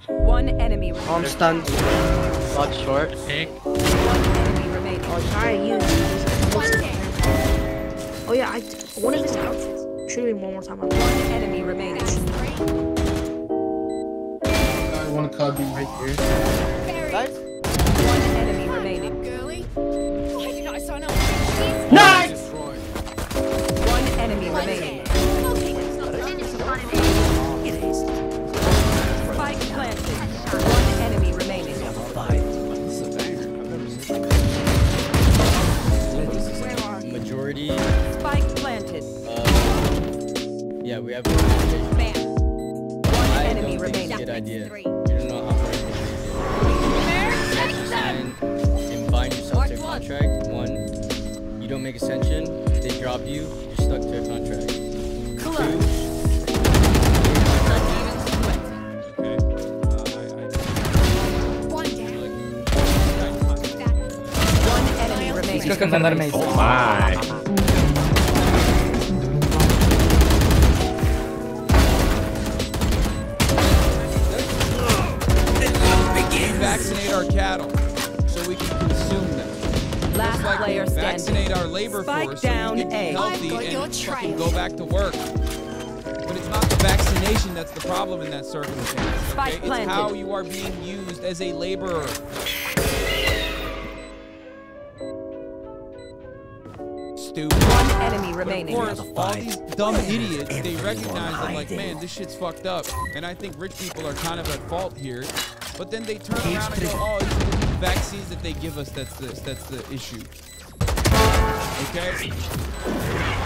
One enemy remaining. I'm stunned. Not short. One enemy remaining. Oh, sorry, you. Oh yeah, one of his outfits. Should have been one more time. One enemy remaining. I want to copy right here. Nice. One enemy remaining. Girly, why did I sign up? Nice! One enemy remaining. Spike planted. One enemy remaining. Majority. Spike planted. Yeah, we have. Bam. One enemy It's a remaining. good idea. You don't know how far and bind yourself to a contract. One, you don't make ascension. They drop you. You're stuck to a contract. Two, One enemy remaining. Creo que andar me Oh my. Vaccinate our cattle so we can consume them. Last Just like player we vaccinate standing. our labor Spike force down so we can A. be healthy I've got your and trash. fucking go back to work. But it's not the vaccination that's the problem in that circumstance. Spike Okay? It's planted. how you are being used as a laborer. Stupid. One enemy But remaining. of course, all these dumb idiots, they recognize that, like, man, this shit's fucked up. And I think rich people are kind of at fault here. But then they turn around and go, oh, it's the vaccines that they give us that's the issue. Okay?